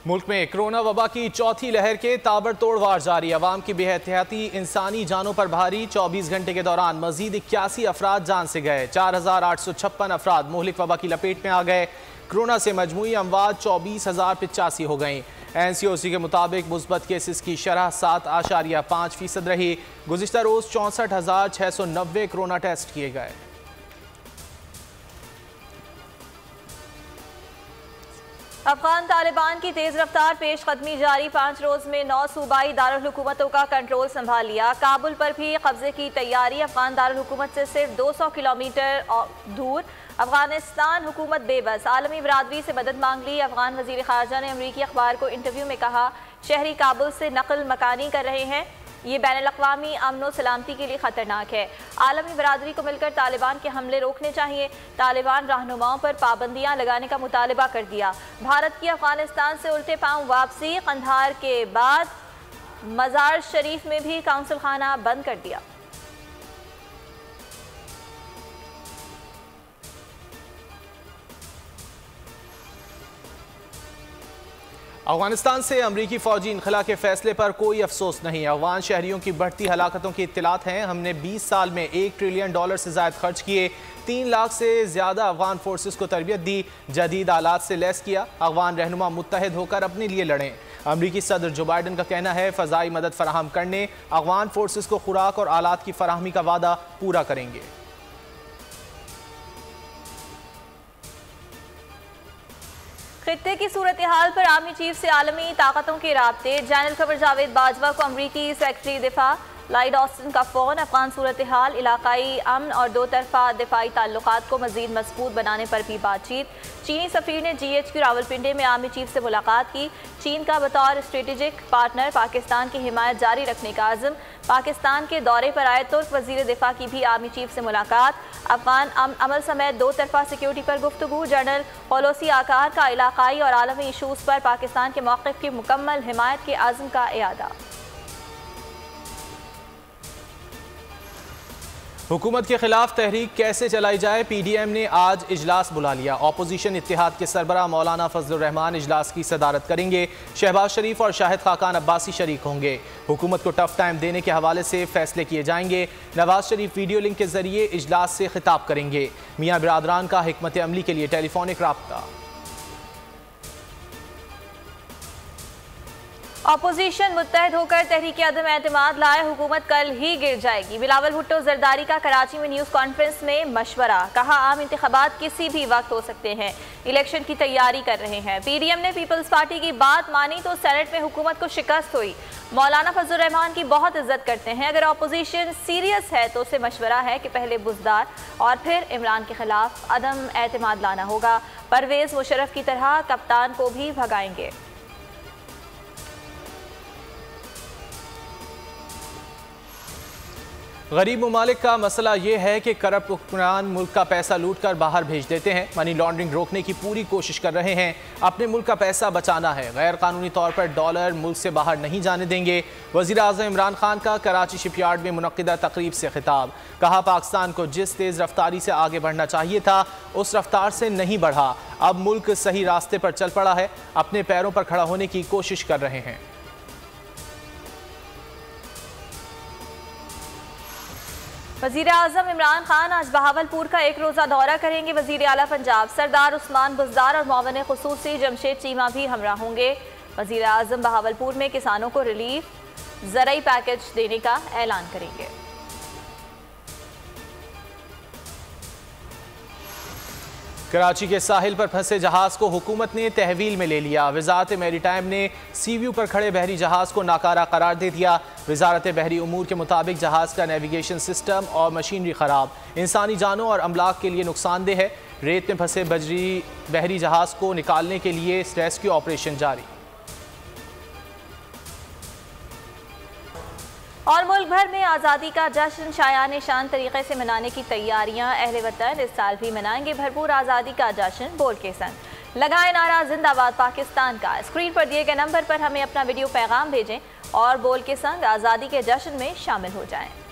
मुल्क में कोरोना वबा की चौथी लहर के ताबड़तोड़ वार जारी। अवाम की बेहतियाती इंसानी जानों पर भारी। 24 घंटे के दौरान मजीद 81 अफराद जान से गए। 4856 अफराद मुहलिक वबा की लपेट में आ गए। कोरोना से मजमूई अमवात 24,085 हो गई। NCOC के मुताबिक मुस्बत केसेस की शरह 7.5% रही। गुज़िश्ता रोज़ 64,690 कोरोना टेस्ट किए गए। अफगान तालिबान की तेज रफ्तार पेशकदमी जारी। 5 रोज में 9 सूबाई दारुल हुकूमतों का कंट्रोल संभाल लिया। काबुल पर भी कब्जे की तैयारी। अफगान दारुल हुकूमत से सिर्फ 200 किलोमीटर दूर अफगानिस्तान हुकूमत बेबस। आलमी बरादरी से मदद मांग ली। अफगान वजीर खारजा ने अमरीकी अखबार को इंटरव्यू में कहा, शहरी काबुल से नकल मकानी कर रहे हैं, ये बैनुल-अक़वामी अमन व सलामती के लिए ख़तरनाक है। आलमी बरादरी को मिलकर तालिबान के हमले रोकने चाहिए। तालिबान रहनुमाओं पर पाबंदियां लगाने का मुतालबा कर दिया। भारत की अफगानिस्तान से उल्टे पांव वापसी। कंधार के बाद मज़ार शरीफ में भी काउंसिल खाना बंद कर दिया। अफगानिस्तान से अमरीकी फौजी इनखला के फैसले पर कोई अफसोस नहीं। अफगान शहरियों की बढ़ती हलाकतों की इत्तलात हैं। हमने 20 साल में $1 ट्रिलियन से ज़ायद खर्च किए। 3 लाख से ज़्यादा अफगान फोर्सेस को तरबियत दी, जदीद आलात से लैस किया। अफगान रहनुमा मुत्तहिद होकर अपने लिए लड़ें। अमरीकी सदर जो बाइडन का कहना है, फ़ज़ाई मदद फराहम करने अफगान फोर्सेस को खुराक और आलात की फराहमी का वादा पूरा करेंगे। खित्ते की सूरत हाल पर आर्मी चीफ से आलमी ताकतों के राब्ते। जनरल खबर जावेद बाजवा को अमरीकी सेक्रेटरी दिफा लॉयड ऑस्टिन का फ़ोन। अफगान सूरत हाल, इलाकाई अमन और दो तरफा दिफाई ताल्लुकात को मज़ीद मजबूत बनाने पर भी बातचीत। चीनी सफ़ीर ने GHQ रावलपिंडी में आर्मी चीफ से मुलाकात की। चीन का बतौर स्ट्रेटेजिक पार्टनर पाकिस्तान की हिमायत जारी रखने का आज़म। पाकिस्तान के दौरे पर आए तुर्क वज़ीर दिफा की भी आर्मी चीफ से मुलाकात। अफगान अमल समेत दो तरफा सिक्योरिटी पर गुफ्तगू। जनरल पॉलिसी आकार का इलाकाई और आलमी इशूज़ पर पाकिस्तान के मौक़िफ़ की मुकम्मल हिमायत के आज़म का इयादा। हुकूमत के खिलाफ तहरीक कैसे चलाई जाए, PDM ने आज इजलास बुला लिया। अपोजिशन इत्तेहाद के सरबराह मौलाना फजलुर रहमान इजलास की सदारत करेंगे। शहबाज शरीफ और शाहिद खाकान अब्बासी शरीक होंगे। हुकूमत को टफ टाइम देने के हवाले से फैसले किए जाएंगे। नवाज शरीफ वीडियो लिंक के जरिए इजलास से खिताब करेंगे। मियाँ बिरादरान का हिकमत अमली के लिए टेलीफोनिक राब्ता। अपोजिशन मुत्तहिद होकर तहरीक अदम एतमाद लाए, हुकूमत कल ही गिर जाएगी। बिलावल भुट्टो जरदारी का कराची में न्यूज़ कॉन्फ्रेंस में मशवरा। कहा, आम इंतखाबात किसी भी वक्त हो सकते हैं, इलेक्शन की तैयारी कर रहे हैं। PDM ने पीपल्स पार्टी की बात मानी तो सेनेट में हुकूमत को शिकस्त हुई। मौलाना फजलुर रहमान की बहुत इज्जत करते हैं। अगर अपोजिशन सीरियस है तो उसे मशवरा है कि पहले बुज़दार और फिर इमरान के खिलाफ अदम एतमाद लाना होगा। परवेज़ मुशर्रफ की तरह कप्तान को भी भगाएंगे। गरीब ममालिक का मसला ये है कि करप्ट हुक्मरान मुल्क का पैसा लूट कर बाहर भेज देते हैं। मनी लॉन्ड्रिंग रोकने की पूरी कोशिश कर रहे हैं। अपने मुल्क का पैसा बचाना है, गैर कानूनी तौर पर डॉलर मुल्क से बाहर नहीं जाने देंगे। वज़ीर आज़म इमरान खान का कराची शिपयार्ड में मुनक्किदा तकरीब से खिताब। कहा, पाकिस्तान को जिस तेज़ रफ्तारी से आगे बढ़ना चाहिए था उस रफ्तार से नहीं बढ़ा। अब मुल्क सही रास्ते पर चल पड़ा है, अपने पैरों पर खड़ा होने की कोशिश कर रहे हैं। वज़ीर आज़म इमरान खान आज बहावलपुर का एक रोज़ा दौरा करेंगे। वज़ीर आला पंजाब सरदार उस्मान बुज़दार और मुआविन ख़ुसूसी जमशेद चीमा भी हमरा होंगे। वज़ीर आज़म बहावलपुर में किसानों को रिलीफ ज़राई पैकेज देने का ऐलान करेंगे। कराची के साहिल पर फंसे जहाज को हुकूमत ने तहवील में ले लिया। वजारत मैरीटाइम ने सीव्यू पर खड़े बहरी जहाज को नाकारा करार दे दिया। वजारत बहरी उमूर के मुताबिक जहाज का नेविगेशन सिस्टम और मशीनरी खराब, इंसानी जानों और अमलाक के लिए नुकसानदेह है। रेत में फंसे बहरी जहाज को निकालने के लिए रेस्क्यू ऑपरेशन जारी। और मुल्क भर में आज़ादी का जश्न शायान शान तरीके से मनाने की तैयारियां। अहले वतन इस साल भी मनाएंगे भरपूर आज़ादी का जश्न। बोल के संग लगाए नारा जिंदाबाद पाकिस्तान का। स्क्रीन पर दिए गए नंबर पर हमें अपना वीडियो पैगाम भेजें और बोल के संग आज़ादी के जश्न में शामिल हो जाएं।